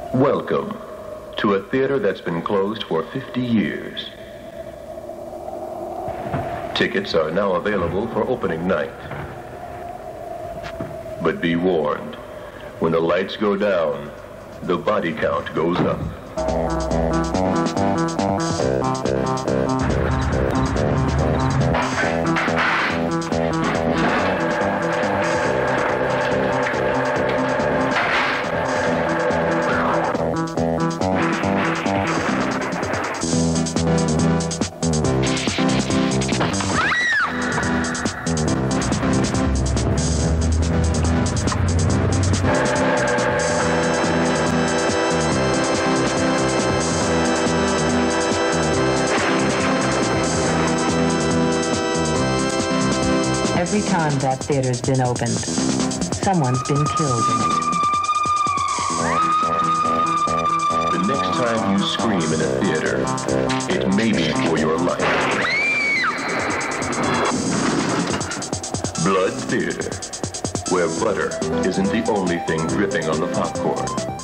Welcome to a theater that's been closed for 50 years. Tickets are now available for opening night. But be warned, when the lights go down, the body count goes up. Every time that theater's been opened, someone's been killed in it. The next time you scream in a theater, it may be for your life. Blood Theater, where butter isn't the only thing dripping on the popcorn.